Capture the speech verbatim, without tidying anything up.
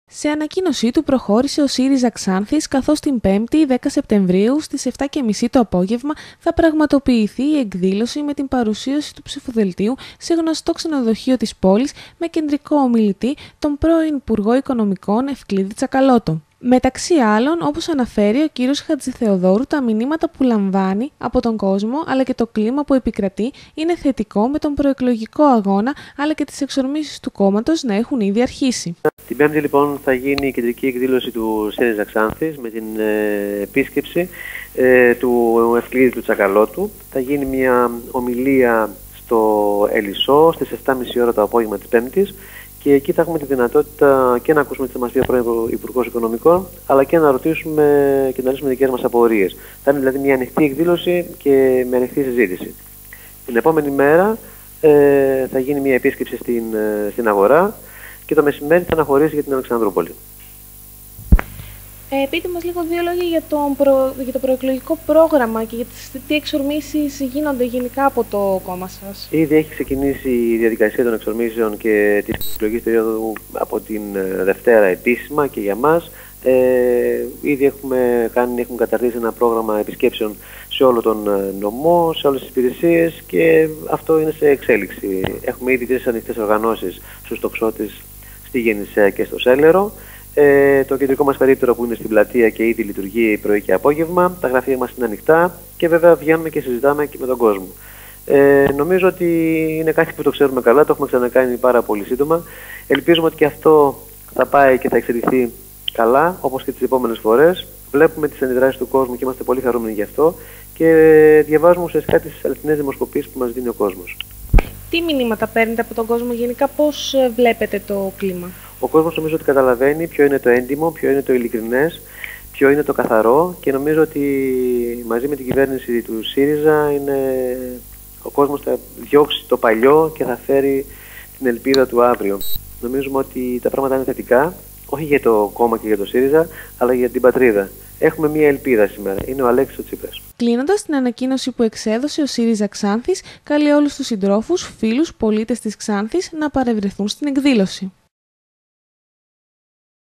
Σε ανακοίνωσή του προχώρησε ο ΣΥΡΙΖΑ Ξάνθης, καθώς την Πέμπτη, δέκα Σεπτεμβρίου, στις επτά και μισή το απόγευμα, θα πραγματοποιηθεί η εκδήλωση με την παρουσίαση του ψηφοδελτίου σε γνωστό ξενοδοχείο της πόλης με κεντρικό ομιλητή τον πρώην Υπουργό Οικονομικών Ευκλήδη Τσακαλώτο. Μεταξύ άλλων, όπως αναφέρει ο κύριος Χατζηθεοδόρου, τα μηνύματα που λαμβάνει από τον κόσμο αλλά και το κλίμα που επικρατεί είναι θετικό, με τον προεκλογικό αγώνα αλλά και τις εξορμήσεις του κόμματος να έχουν ήδη αρχίσει. Την Πέμπτη λοιπόν θα γίνει η κεντρική εκδήλωση του ΣΥΡΙΖΑ Ξάνθης με την ε, επίσκεψη ε, του Ευκλήδη του Τσακαλώτου. Θα γίνει μια ομιλία στο Ελισσό στις επτά και μισή ώρα το απόγευμα της Πέμπτης. Και εκεί θα έχουμε τη δυνατότητα και να ακούσουμε τι θα μας πει ο πρώην Υπουργός Οικονομικών, αλλά και να ρωτήσουμε και να λύσουμε δικές μας απορίες. Θα είναι δηλαδή μια ανοιχτή εκδήλωση και με ανοιχτή συζήτηση. Την επόμενη μέρα ε, θα γίνει μια επίσκεψη στην, στην αγορά και το μεσημέρι θα αναχωρήσει για την Αλεξανδρούπολη. Ε, πείτε μας λίγο δύο λόγια για, τον προ... για το προεκλογικό πρόγραμμα και για τις τι εξορμήσεις γίνονται γενικά από το κόμμα σας. Ήδη έχει ξεκινήσει η διαδικασία των εξορμήσεων και της εκλογικής περίοδου από την Δευτέρα επίσημα και για μας. Ε, ήδη έχουμε, κάνει, έχουμε καταρτήσει ένα πρόγραμμα επισκέψεων σε όλο τον νομό, σε όλες τις υπηρεσίες και αυτό είναι σε εξέλιξη. Έχουμε ήδη τρεις ανοιχτές οργανώσεις στους τοξότες, στη Γεννησέα και στο Σέλερο. Ε, το κεντρικό μας περίπτερο που είναι στην πλατεία και ήδη λειτουργεί πρωί και απόγευμα. Τα γραφεία μας είναι ανοιχτά και βέβαια βγαίνουμε και συζητάμε και με τον κόσμο. Ε, νομίζω ότι είναι κάτι που το ξέρουμε καλά, το έχουμε ξανακάνει πάρα πολύ σύντομα. Ελπίζουμε ότι και αυτό θα πάει και θα εξελιχθεί καλά, όπως και τις επόμενες φορές. Βλέπουμε τις αντιδράσεις του κόσμου και είμαστε πολύ χαρούμενοι γι' αυτό και διαβάζουμε ουσιαστικά τις αληθινές δημοσκοπήσεις που μας δίνει ο κόσμος. Τι μηνύματα παίρνετε από τον κόσμο, γενικά πώς βλέπετε το κλίμα? Ο κόσμος νομίζω ότι καταλαβαίνει ποιο είναι το έντιμο, ποιο είναι το ειλικρινές, ποιο είναι το καθαρό και νομίζω ότι μαζί με την κυβέρνηση του ΣΥΡΙΖΑ είναι, ο κόσμος θα διώξει το παλιό και θα φέρει την ελπίδα του αύριο. Νομίζουμε ότι τα πράγματα είναι θετικά, όχι για το κόμμα και για το ΣΥΡΙΖΑ, αλλά για την πατρίδα. Έχουμε μία ελπίδα σήμερα. Είναι ο Αλέξης ο Τσίπρας. Κλείνοντας την ανακοίνωση που εξέδωσε ο ΣΥΡΙΖΑ Ξάνθης, καλεί όλους τους συντρόφους, φίλους, πολίτες της Ξάνθης να παρευρεθούν στην εκδήλωση.